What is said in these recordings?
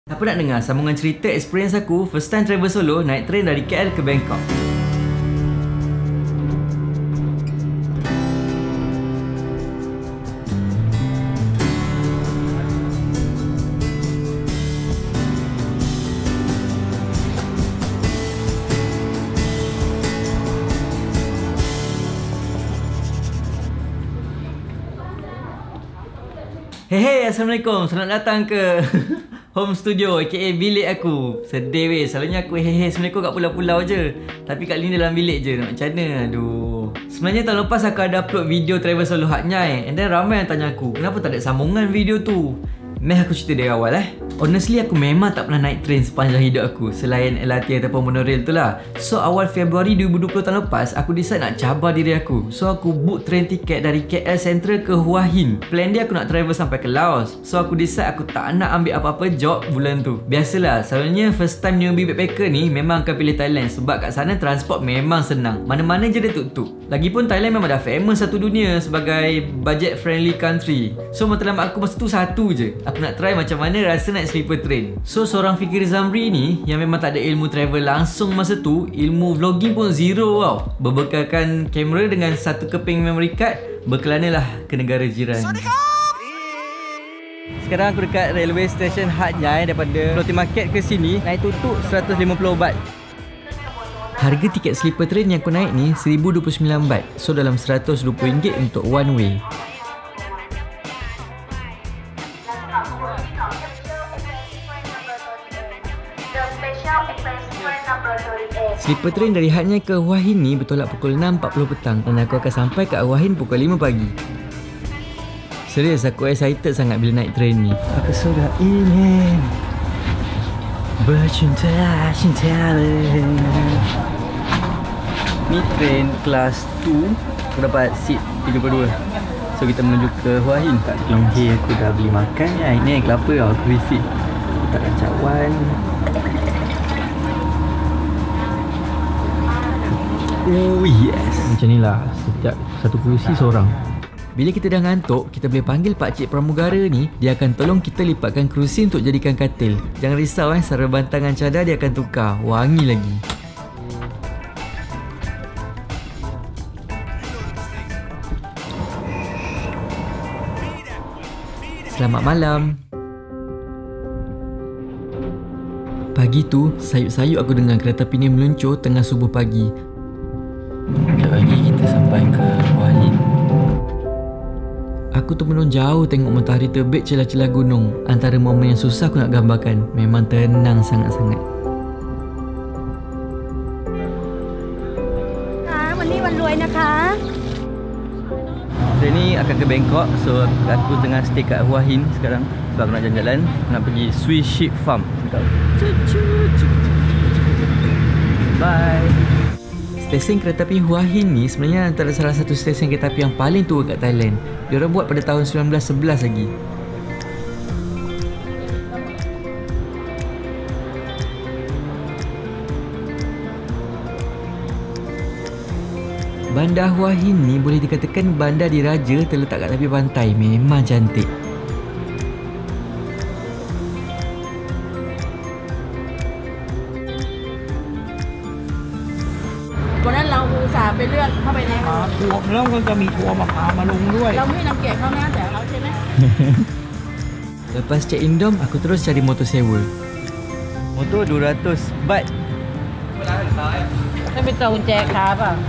Apa nak dengar sambungan cerita experience aku first time travel solo naik train dari KL ke Bangkok? Hey, Assalamualaikum. Selamat datang ke home studio aka bilik aku. Sedih weh. Selalunya aku Assalamualaikum kat pulau-pulau je. Tapi kali ni dalam bilik je. Nak macam mana? Aduh. Sebenarnya tahun lepas aku ada upload video travel solo Hat Nyai. And then ramai yang tanya aku, kenapa tak ada sambungan video tu? Meh aku cerita dari awal Honestly aku memang tak pernah naik train sepanjang hidup aku selain LRT ataupun monorail tu lah. So awal Februari 2020 tahun lepas aku decide nak cabar diri aku. So aku book train tiket dari KL Central ke Hua Hin. Plan dia aku nak travel sampai ke Laos. So aku decide aku tak nak ambil apa-apa job bulan tu. Biasalah, selalunya first time newbie backpacker ni memang akan pilih Thailand sebab kat sana transport memang senang. Mana-mana je dia tuk-tuk. Lagipun Thailand memang dah famous satu dunia sebagai budget friendly country. So matlamat aku masa tu satu je. Aku nak try macam mana rasa naik sleeper train. So seorang Fikir Zamri ni yang memang tak ada ilmu travel langsung masa tu, ilmu vlogging pun zero tau. Berbekalkan kamera dengan satu keping memory card, berkelanalah ke negara jiran. Sekarang aku dekat railway station Hat Nyai. Daripada Floating Market ke sini naik tuk-tuk 150 baht. Harga tiket sleeper train yang aku naik ni 1029 baht. So dalam RM120 untuk one way. Sleeper train dari Hat Nyai ke Hua Hin ni bertolak pukul 6.40 petang dan aku akan sampai ke Hua Hin pukul 5 pagi. Serius aku excited sangat bila naik train ni. Aku sudah ingin bercinta. Ni train kelas 2. Aku dapat seat 32. So kita menuju ke Hua Hin. Kat Long Hei aku dah beli makan ya. Ini yang kelapa tau aku visit. Tak kacauan. Oh yes. Macam ni lah. Setiap satu kerusi seorang. Bila kita dah ngantuk, kita boleh panggil pakcik pramugara ni. Dia akan tolong kita lipatkan kerusi untuk jadikan katil. Jangan risau sara bantangan cadar dia akan tukar. Wangi lagi. Selamat malam. Pagi tu, sayup-sayup aku dengar kereta api ni meluncur tengah subuh pagi. Sekejap lagi kita sampai ke Hua Hin. Aku termenung jauh tengok matahari terbit celah-celah gunung. Antara momen yang susah aku nak gambarkan. Memang tenang sangat-sangat. วันนี้วันรวยนะคะ Saya ni akan ke Bangkok. So aku tengah stay kat Hua Hin sekarang sebab aku nak jalan-jalan. Aku nak pergi Swiss Sheep Farm. Bye. Stesen kereta api Hua Hin ni sebenarnya antara salah satu stesen kereta api yang paling tua kat Thailand. Diorang buat pada tahun 1911 lagi. Bandar Hua Hin ni boleh dikatakan bandar diraja terletak kat tepi pantai. Memang cantik. แล้วก็จะมีทัวร์มาลงด้วยเราไม่รังเกียจเขานะแต่เขาใช่ไหม Lepas check in dom, aku terus cari motor sewa. Motor 200 baht. ให้เป็นตัวกุญแจขาป่ะ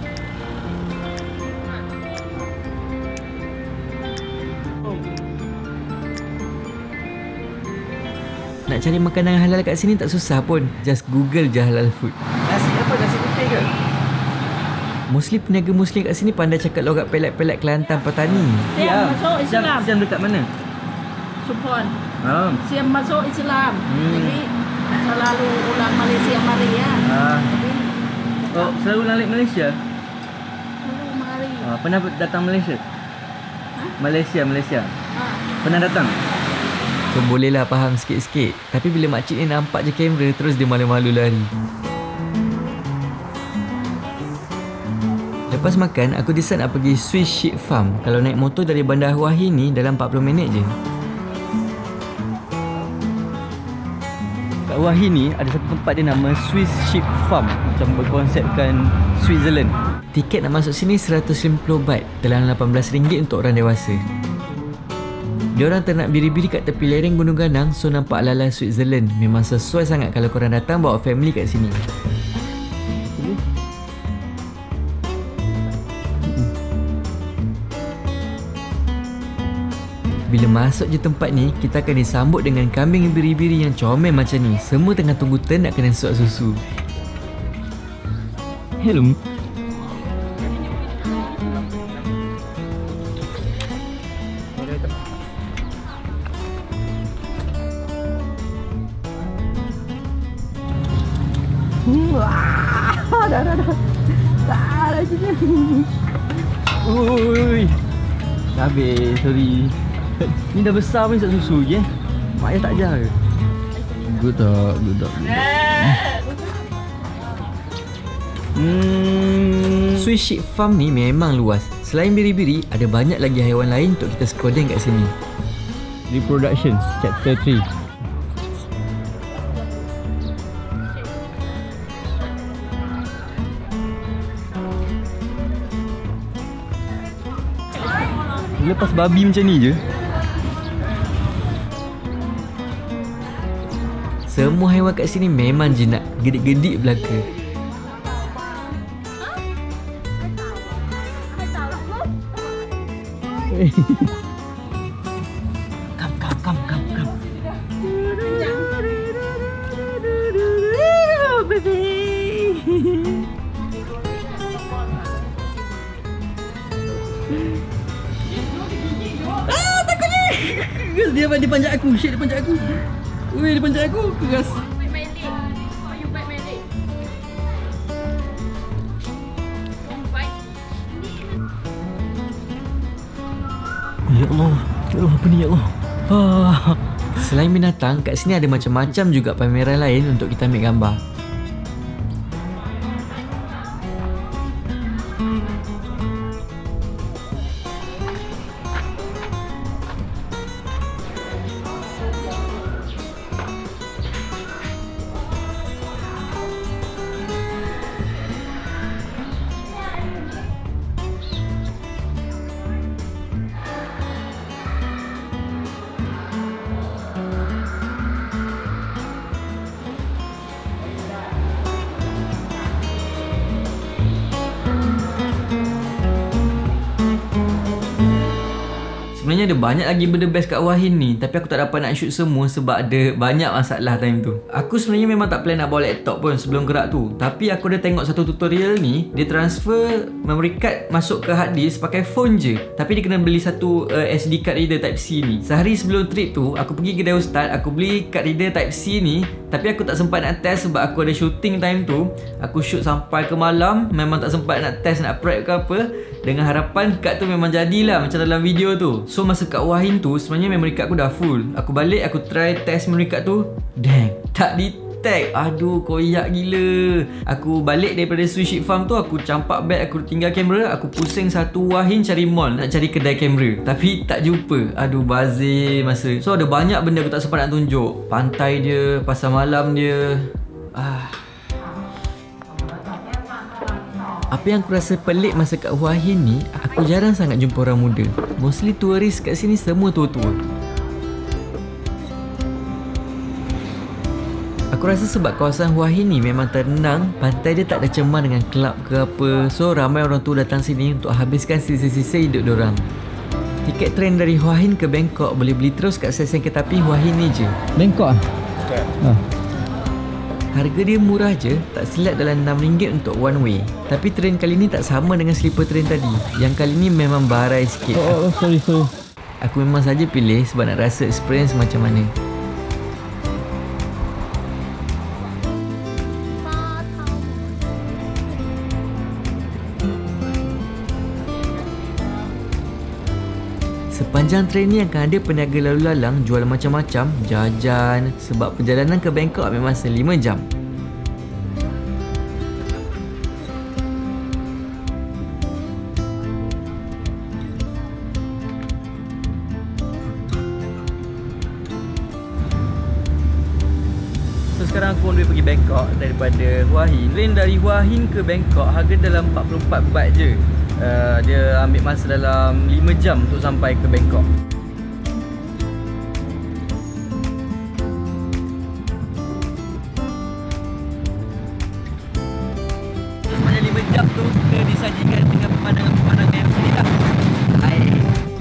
Nak cari makanan halal kat sini tak susah pun. Just Google je halal food. Nasi apa? Nasi putih ke? Mostly peniaga Muslim kat sini pandai cakap logat pelat-pelat Kelantan Petani. Siam masuk Islam. Siam dekat mana? ชุมพร Siam masuk Islam. Jadi selalu ulang Malaysia mari ya. Oh, selalu ulang Malaysia? Selalu mari. Pernah datang Malaysia? Malaysia. Pernah datang? So bolehlah faham sikit-sikit. Tapi bila makcik ni nampak je kamera, terus dia malu-malu lari. Lepas makan, aku decide nak pergi Swiss Sheep Farm. Kalau naik motor dari Bandar Hua Hin ni dalam 40 minit je. Kat Hua Hin ni ada satu tempat dia nama Swiss Sheep Farm, macam berkonsepkan Switzerland. Tiket nak masuk sini 150 baht, dalam RM18 untuk orang dewasa. Diorang ternak biri-biri kat tepi lereng Gunung Ganang, so nampak ala-ala Switzerland. Memang sesuai sangat kalau korang datang bawa family kat sini. Bila masuk je tempat ni, kita akan disambut dengan kambing biri-biri yang comel macam ni. Semua tengah tunggu turn nak kena suap susu. Hello. Dah sini. Ui. Habis, sorry. Ni dah besar pun suap susu je. Mak ayah tak ajar ke? Good tak. Swiss Sheep Farm ni memang luas. Selain biri-biri, ada banyak lagi haiwan lain untuk kita skodeng kat sini. Reproductions, Chapter 3. Lepas babi macam ni je. Semua haiwan kat sini memang jinak, gedik-gedik belaka. Come. Baby. Dia panjat aku. Shit, dia panjat aku. Ui, dia panjat aku. Keras. Ya Allah. Apa ni ya Allah? Selain binatang, kat sini ada macam-macam juga pameran lain untuk kita ambil gambar. Sebenarnya ada banyak lagi benda best kat Hua Hin ni, tapi aku tak dapat nak shoot semua sebab ada banyak masalah time tu. Aku sebenarnya memang tak plan nak bawa laptop pun sebelum gerak tu, tapi aku dah tengok satu tutorial ni, dia transfer memory card masuk ke hard disk pakai phone je, tapi dia kena beli satu SD card reader type C ni. Sehari sebelum trip tu, aku pergi kedai ustaz, aku beli card reader type C ni, tapi aku tak sempat nak test sebab aku ada shooting time tu. Aku shoot sampai ke malam, memang tak sempat nak test, nak prep ke apa, dengan harapan card tu memang jadilah macam dalam video tu. So masa kat Hua Hin tu, sebenarnya memory card aku dah full. Aku balik, aku try test memory card tu, dang, tak detect. Aduh, koyak gila. Aku balik daripada Swiss Sheep Farm tu, aku campak bag, aku tinggal kamera, aku pusing satu Hua Hin cari mall, nak cari kedai kamera, tapi tak jumpa. Aduh, bazir masa. So ada banyak benda aku tak sempat nak tunjuk. Pantai dia, pasar malam dia. Apa yang aku rasa pelik masa kat Hua Hin ni, aku jarang sangat jumpa orang muda. Mostly turis kat sini semua tua-tua. Aku rasa sebab kawasan Hua Hin ni memang tenang, pantai dia tak ada cemar dengan kelab ke apa. So ramai orang tu datang sini untuk habiskan sisa-sisa hidup diorang. Tiket train dari Hua Hin ke Bangkok boleh beli terus kat stesen kereta api Hua Hin ni je. Bangkok ah? Harga dia murah je, tak silap dalam RM6 untuk one way. Tapi train kali ni tak sama dengan sleeper train tadi. Yang kali ni memang barai sikit. Sorry. Aku memang saja pilih sebab nak rasa experience macam mana. Sepanjang train ni akan ada peniaga lalu lalang jual macam-macam, jajan, sebab perjalanan ke Bangkok memang 5 jam. So sekarang aku on the way pergi Bangkok daripada Hua Hin. Train dari Hua Hin ke Bangkok harga dalam 44 baht je. Dia ambil masa dalam 5 jam untuk sampai ke Bangkok. Sepanjang 5 jam tu kita disajikan dengan pemandangan-pemandangan yang indah. Air.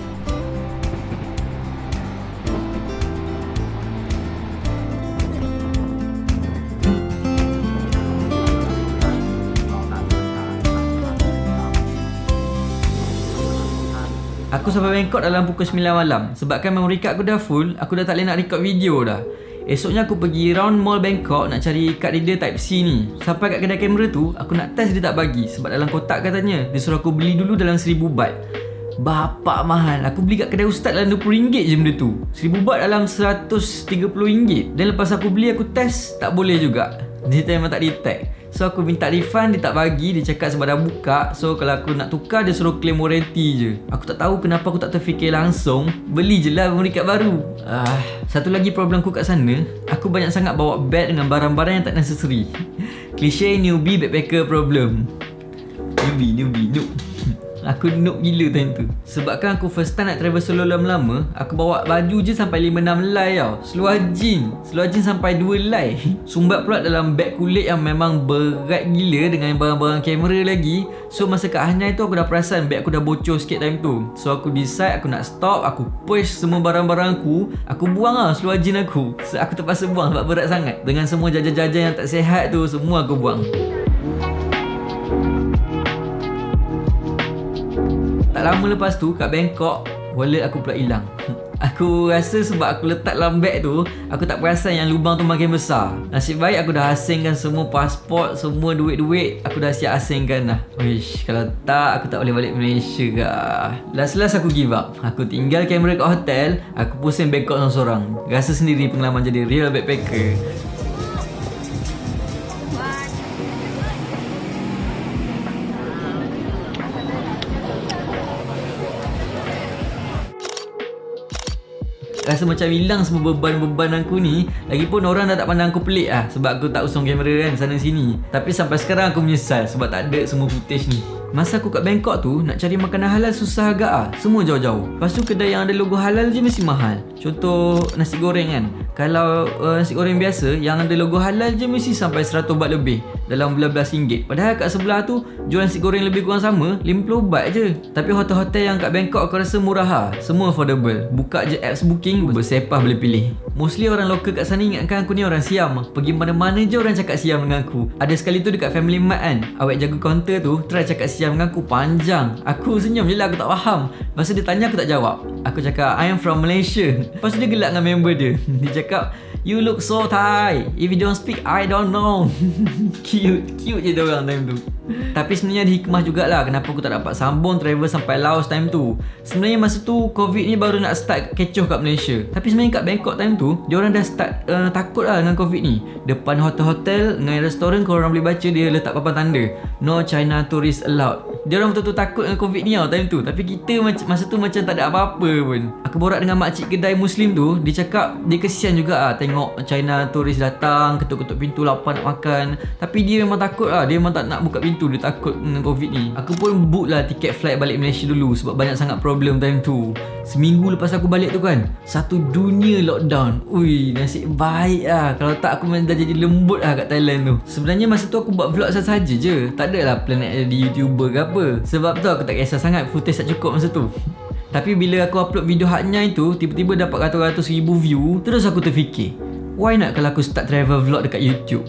Aku sampai Bangkok dalam pukul 9 malam. Sebabkan memory card aku dah full, aku dah tak boleh nak record video dah. Esoknya aku pergi round mall Bangkok nak cari card reader type C ni. Sampai kat kedai kamera tu, aku nak test dia tak bagi. Sebab dalam kotak katanya, dia suruh aku beli dulu dalam 1000 baht. Bapak mahal. Aku beli kat kedai ustaz dalam RM20 je benda tu. 1000 baht dalam RM130. Dan lepas aku beli, aku test, tak boleh juga. Dia memang tak detect. So aku minta refund, dia tak bagi. Dia cakap sebab dah buka. So kalau aku nak tukar, dia suruh claim warranty je. Aku tak tahu kenapa aku tak terfikir langsung beli je lah memory card baru. Satu lagi problem aku kat sana, aku banyak sangat bawa bag dengan barang-barang yang tak necessary. Cliche newbie backpacker problem. Newbie noob. Aku noob gila time tu. Sebabkan aku first time nak travel solo lama-lama, aku bawa baju je sampai 5-6 lai tau. Seluar jean sampai 2 lai. Sumbat pula dalam beg kulit yang memang berat gila dengan barang-barang kamera lagi. So masa kat Hanai tu aku dah perasan beg aku dah bocor sikit time tu. So aku decide aku nak stop, aku push semua barang-barang aku buang lah seluar jean aku. So aku terpaksa buang sebab berat sangat. Dengan semua jajan-jajan yang tak sihat tu, semua aku buang. Tak lama lepas tu kat Bangkok, wallet aku pula hilang. Aku rasa sebab aku letak dalam beg tu, aku tak perasan yang lubang tu makin besar. Nasib baik aku dah asingkan semua pasport, semua duit-duit aku dah siap asingkan dah. Wish, kalau tak aku tak boleh balik Malaysia kah. Last aku give up. Aku tinggal kamera kat hotel, aku pusing Bangkok seorang-seorang. Rasa sendiri pengalaman jadi real backpacker. Rasa macam hilang semua beban-beban aku ni. Lagipun orang dah tak pandang aku pelik lah sebab aku tak usung kamera kan sana sini. Tapi sampai sekarang aku menyesal sebab tak ada semua footage ni. Masa aku kat Bangkok tu, nak cari makanan halal susah agak lah. Semua jauh-jauh. Lepas tu kedai yang ada logo halal je mesti mahal. Contoh nasi goreng kan. Kalau nasi goreng biasa yang ada logo halal je mesti sampai 100 baht lebih, dalam belas-belas ringgit. Padahal kat sebelah tu jual nasi goreng lebih kurang sama 50 baht je. Tapi hotel-hotel yang kat Bangkok aku rasa murah lah. Semua affordable. Buka je apps booking, bersepah boleh pilih. Mostly orang lokal kat sana ingatkan aku ni orang Siam. Pergi mana-mana je orang cakap Siam dengan aku. Ada sekali tu dekat Family Mart kan, awak jaga kaunter tu try cakap Siam dengan aku panjang. Aku senyum je lah, aku tak faham. Lepas tu dia tanya aku tak jawab. Aku cakap I am from Malaysia. Lepas tu dia gelak dengan member dia. Dia cakap you look so Thai. If you don't speak I don't know. Cute je dia orang time tu. Tapi sebenarnya ada hikmah jugalah kenapa aku tak dapat sambung travel sampai Laos time tu. Sebenarnya masa tu COVID ni baru nak start kecoh kat Malaysia. Tapi sebenarnya kat Bangkok time tu diorang dah start takut lah dengan COVID ni. Depan hotel-hotel dengan restoran kalau orang boleh baca dia letak papan tanda no China tourist allowed. Diorang betul-betul takut dengan COVID ni tau time tu. Tapi kita masa tu macam tak ada apa-apa pun. Aku borak dengan makcik kedai Muslim tu. Dia cakap dia kesian juga lah tengok China tourist datang ketuk-ketuk pintu lapar nak makan. Tapi dia memang takut lah. Dia memang tak nak buka pintu. Dia takut dengan COVID ni. Aku pun book lah tiket flight balik Malaysia dulu sebab banyak sangat problem time tu. Seminggu lepas aku balik tu kan, satu dunia lockdown. Ui, nasib baik lah. Kalau tak aku memang dah jadi lembut lah kat Thailand tu. Sebenarnya masa tu aku buat vlog sahaja je. Tak ada lah plan nak jadi YouTuber ke apa. Sebab tu aku tak kisah sangat footage tak cukup masa tu. Tapi bila aku upload video Haknyai tu, tiba-tiba dapat ratus-ratus ribu view. Terus aku terfikir, why not kalau aku start travel vlog dekat YouTube?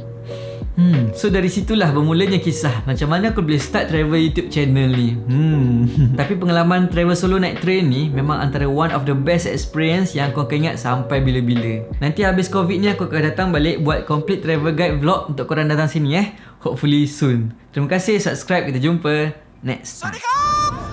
So dari situlah bermulanya kisah macam mana aku boleh start travel YouTube channel ni. Tapi pengalaman travel solo naik train ni memang antara one of the best experience yang aku akan ingat sampai bila-bila. Nanti habis COVID ni aku akan datang balik buat complete travel guide vlog untuk korang datang sini Hopefully soon. Terima kasih, subscribe, kita jumpa next time.